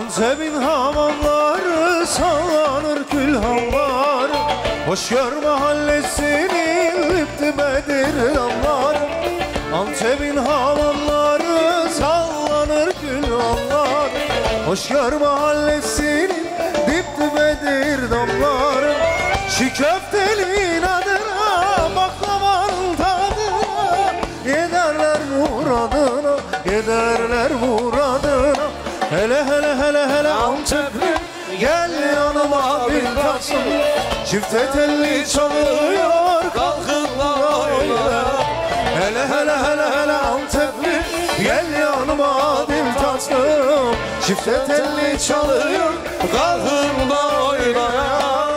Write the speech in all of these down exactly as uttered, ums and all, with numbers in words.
Antep'in hamamları sallanır külhanlar. Hoşgör mahallesinin dip dibedir damlar. Antep'in hamamları sallanır külhanlar. Hoşgör mahallesinin dip dibedir damlar. Çiğ köftenin adına, baklavanın tadına, yederler muradına, yederler muradına. Hele hele hele hele Antepli, gel yanıma bir tatsın. Çifte telli çalıyor, kalkın da oyna. Hele hele hele hele Antepli, gel yanıma bir tatsın. Çifte telli çalıyor, kalkın da oyna.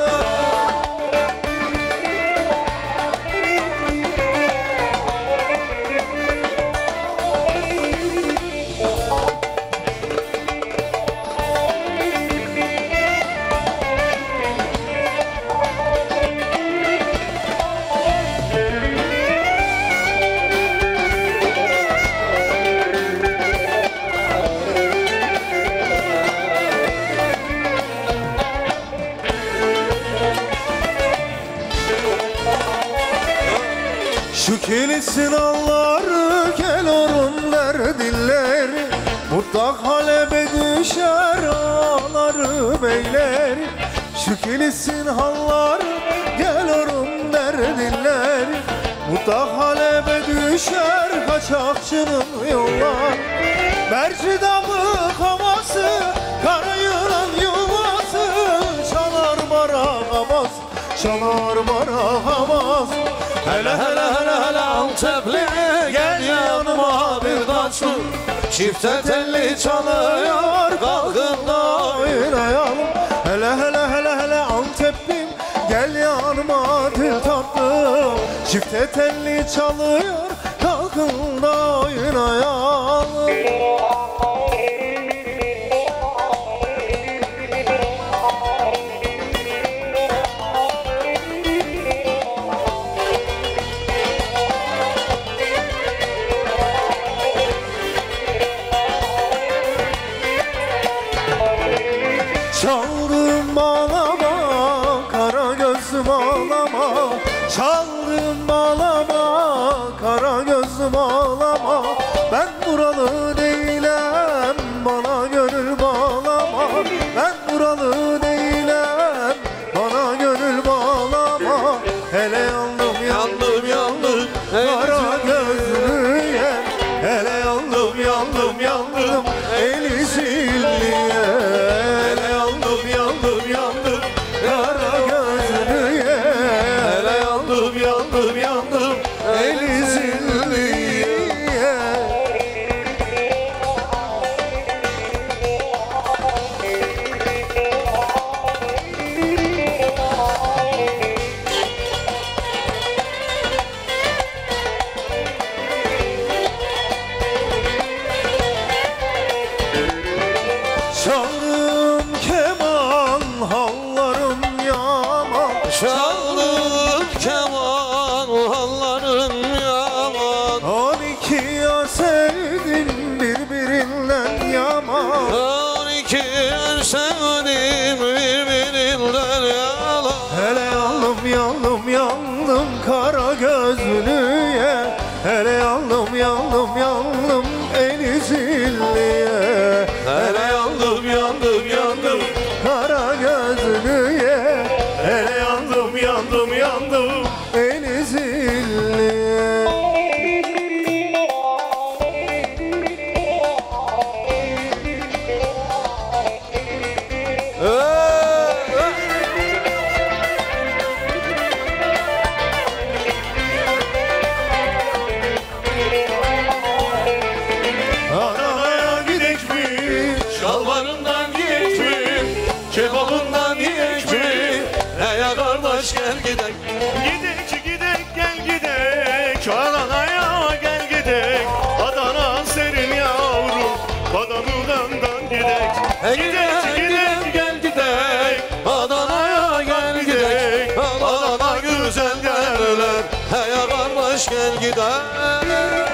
Şu kilisin alları, gel orun der dilleri. Mutlak halebe düşer ağları beyleri. Şu kilisin halları, gel orun der dilleri. Mutlak halebe düşer kaçakçının yollar. Merci damı havası, kara yılan yuvası. Çalar barakamaz, çalar barakamaz. Hele hele hele hele Antepli, gel yanıma bir tatsın. Çifte telli çalıyor, kalkın da oynayalım. Hele hele hele hele Anteplim, gel yanıma bir tatlım. Çifte telli çalıyor, kalkın da oynayalım. Çaldım bağlama, kara gözlüm ağlama. Çaldım bağlama, kara gözlüm ağlama. Ben buralı değilim, bana gönül bağlama. Ben buralı değilim, bana gönül bağlama. Hele yandım yandım yandım, kara gözlüye. Hele yandım yandım yandım, eli silliye. Yandım yandım eli zilliye. Çaldım keman, hallarım yaman. Çaldım keman, hallarım yaman. On iki yar sevdim birbirinden yaman. On iki yar sevdim birbirinden yaman. Hele yandım yandım yandım kara gözlüye. Hele yandım yandım yandım eli zilliye. Hele yandım yandım yandım kara gözlüye. Hele yandım yandım yandım eli zilliye. Adana'ya gidek mi? Şalvarından gidek mi? Kebabından yiyek mi? Ey kardeş gel gidek. Gidek gidek gel gidek, Adana'ya gel gidek. Adana serin yavrum, Badanı'dan gidek. Gidek gidek gel gidek, Adana'ya gel gidek. Adana güzel derler, Hey kardeş gel gidek.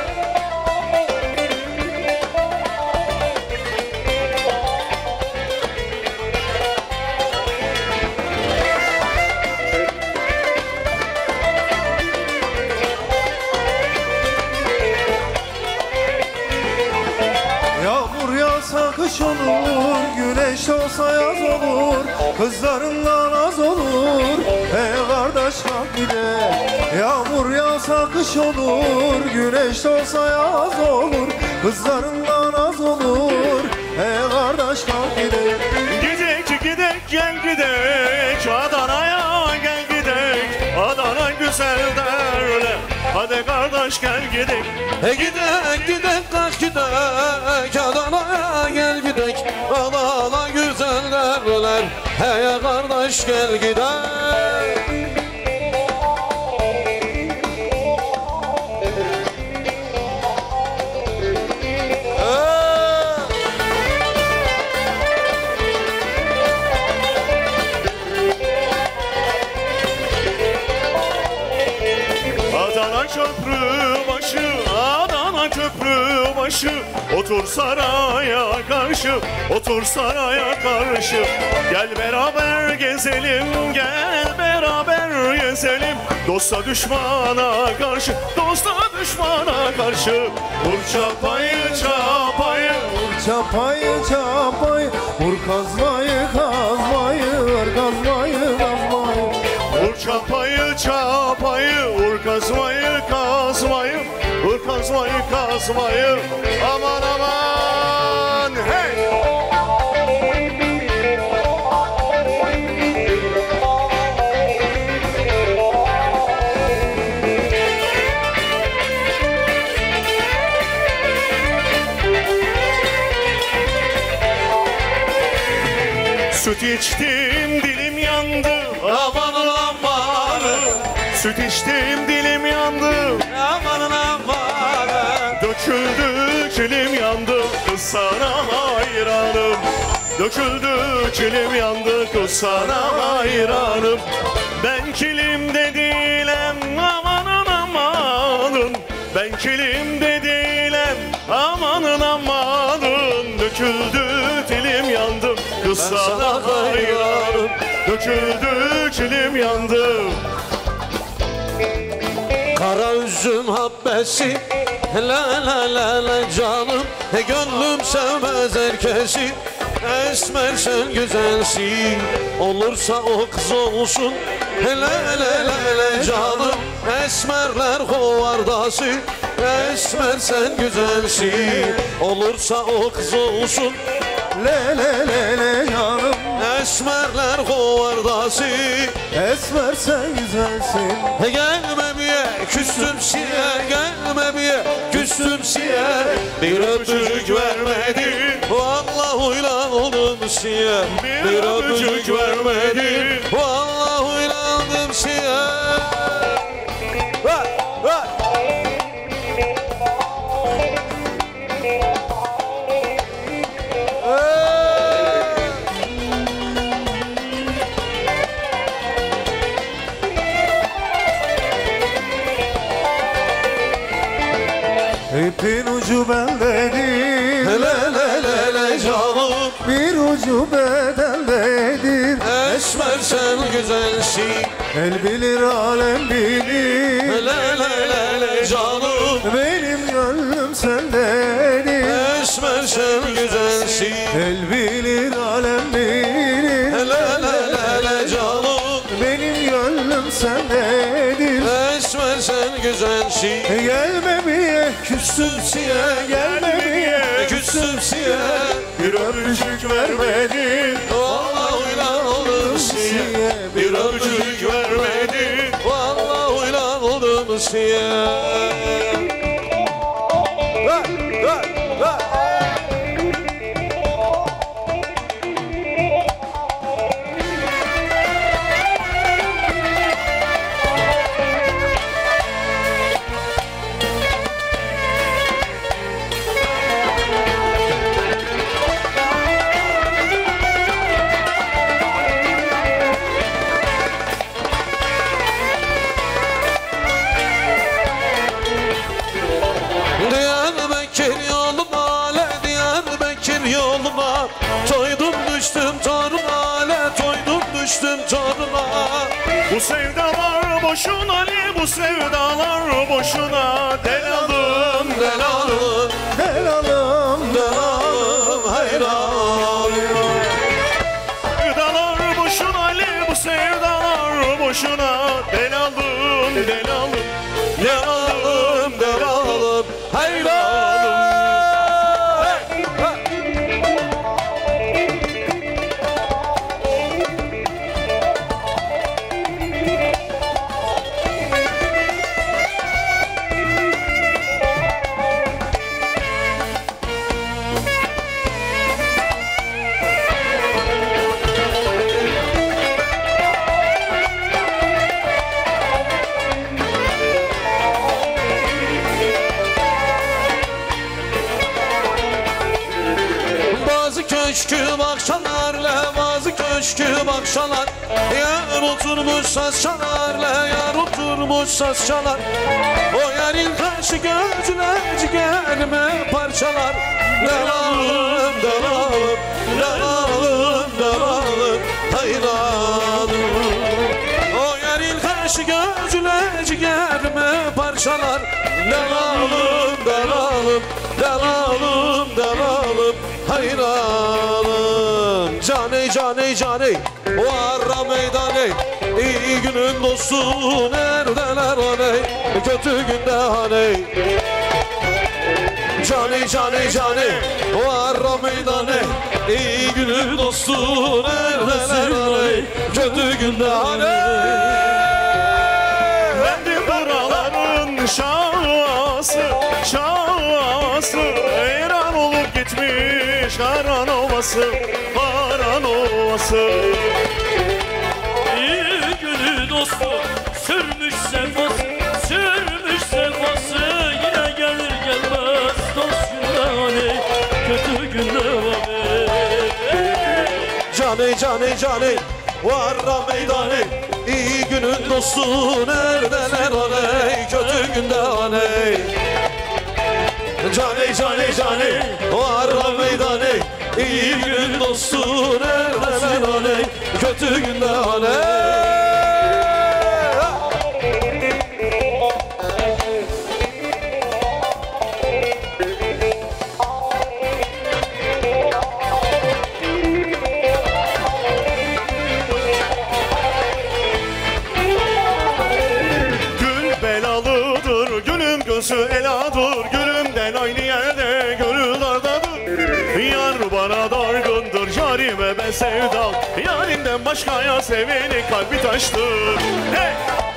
Güneş olsa yaz olur, kızlarından az olur. Ey kardeş kalk gidelim, yağmur yağsa kış olur. Güneş olsa yaz olur, kızlarından az olur. Ey kardeş kalk gidelim. Gidek gidek gel gidek Adana'ya gel gidek. Adana güzel derler, hadi kardeş gel gidek. E gidek gidek kalk gidek, Adana'ya gel gidek. Adana güzel derler, hey kardeş gel gidek. Adana köprü başı, Adana köprü başı. Otur saraya karşı, otur saraya karşı. Gel beraber gezelim, gel beraber gezelim. Dosta düşmana karşı, dosta düşmana karşı. Vur çapayı çapayı, Vur çapayı çapayı, vur kazmayı kazmayı, vur kazmayı kazmayı. vur çapayı çapayı, vur kazmayı kazmayı, vur kazmayı kazmayı. Aman aman hey! Süt içtim dilim yandı, Amanın amanı, süt içtim dilim yandı. amanın amanı. Döküldü kilim yandı, kız sana hayranım. Döküldü kilim yandı, kız sana hayranım. Ben kilimde değilim, amanın amanın. Ben kilimde değilim, amanın amanın. Döküldü dilim yandı, kız sana hayranım. Döküldü kilim yandı. Kara üzüm habbesi, la la la la canım. E gönlüm sevmez herkesi, esmer sen güzelsin. Olursa o kız olsun, la la la la canım. Esmerler kovardası, esmer sen güzelsin. Olursa o kız olsun, le le le le canım. Esmerler kovardası, esmer sen güzelsin. E gelme biye küstüm siye, gelme biye küstüm siye. Bir öpücük vermedin, vallahi uylan oldum siye. Bir öpücük vermedin, vallahi uylandım siye. Ha, ha. İpin ucu bendedir, le le le le canım. Bir ucu bedendedir, esmer sen güzelsin. El bilir alem bilir, le le le le canım. Benim gönlüm sendedir, esmer sen güzelsin. El bilir alem bilir, le le le le canım. Benim gönlüm sendedir, esmer sen güzelsin. Gelme biye küstüm siye, gelme biye küstüm siye. Bir öpücük vermedin, vallahi uylan oldum siye. Bir öpücük vermedin, vallahi uylan oldum siye. Ha, ha, ha. Yoluma toydum düştüm torunale, toydum düştüm toruna. Bu sevdalar boşuna Ali, bu sevdalar boşuna. Delalım, delalım, delalım, delalım hayran. boşuna delalım delalım delalım delalım hayranım. Köşkü bakşalarla bazı köşkü bakşalar yar oturmuş saz çalarla yar oturmuş saz çalar o yarın karşı gözüne ciğerime parçalar delalım delalım delalım delalım hayranım o yarın karşı gözüne ciğerime parçalar delalım delalım delalım delalım hayranım. Caney caney caney varra meydaney iyi günün dostu neredeler haney kötü günde haney. Caney caney caney varra meydaney iyi günün dostu neredeler haney kötü günde haney. Bendim buraların şahsı şahsı eyran olup gitmiş Karan Ovası Karan Ovası. İyi günü dostu sürmüş sefası sürmüş sefası yine gelir gelmez dost günde kötü günde vane. Caney caney caney varra meydaney iyi günün dostu neredeler haney kötü günde haney. Caney caney caney varra meydaney iyi günün dostu neredeler haney kötü günde haney. Gül belalıdır gülüm gözü eladır gülümden aynı yerde gönül dardadır. Yar bana dargındır yarime ben sevdal yarinden başkaya seveni kalbi taştır. Hey!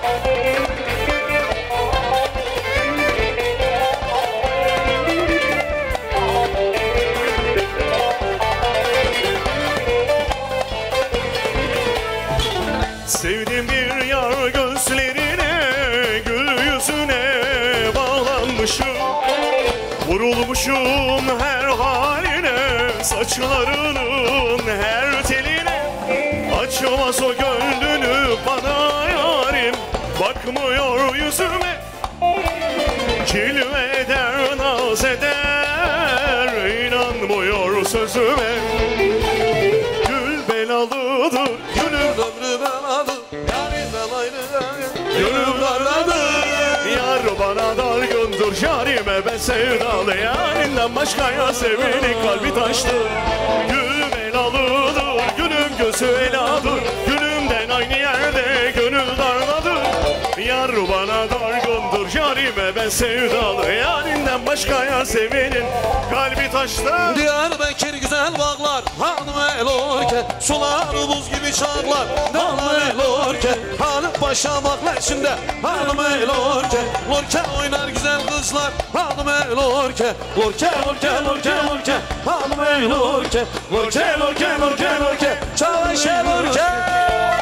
Sevdim bir yar gözlerine gül yüzüne bağlanmışım vurulmuşum her haline saçlarının her teline açmaz o gönlünü bana yarim bakmıyor yüzüme cilve eder naz eder inanmıyor sözüme. Gül belalıdır gülüm Ömrü belalı yarından ayrı gönül darladır. Yar bana dargındır yarime ben sevdalı yarinden başkaya seveni kalbi taştı. Gül belalıdır gülüm gözü eladır gülümden aynı yerde gönül darladır. Yar bana dargındır yarime ben sevdalı yarinden başkaya sevenin kalbi taştı. Diyarbakır güzel bağlar hanım el olurken sular buz gibi çağlar hanım el olurken hanım başamaklar içinde hanım el olurken lorken oynar güzel kızlar hanım el olurken lorken lorken lorken lorken hanım el olurken lorken lorken lorken lorken çavaş el olurken.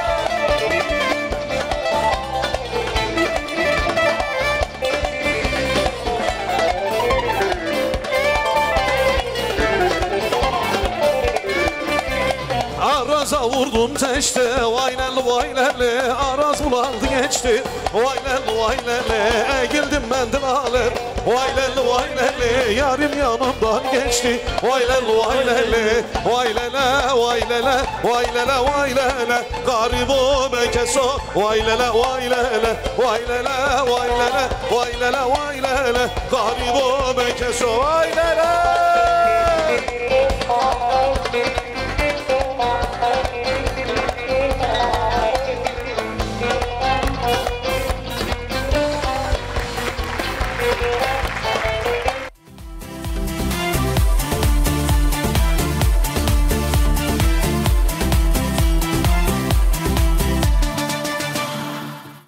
Araza vurdum teşte vaylelli vaylelli araz bulandı geçti vaylelli vaylelli egildim ben dilalim vaylelli vaylelli yarim yanımdan geçti vaylelli vaylelli vaylele vaylele vaylele vaylele garibo mekeso vaylele vaylele vaylele vaylele vaylele vaylele garibo mekeso vaylele.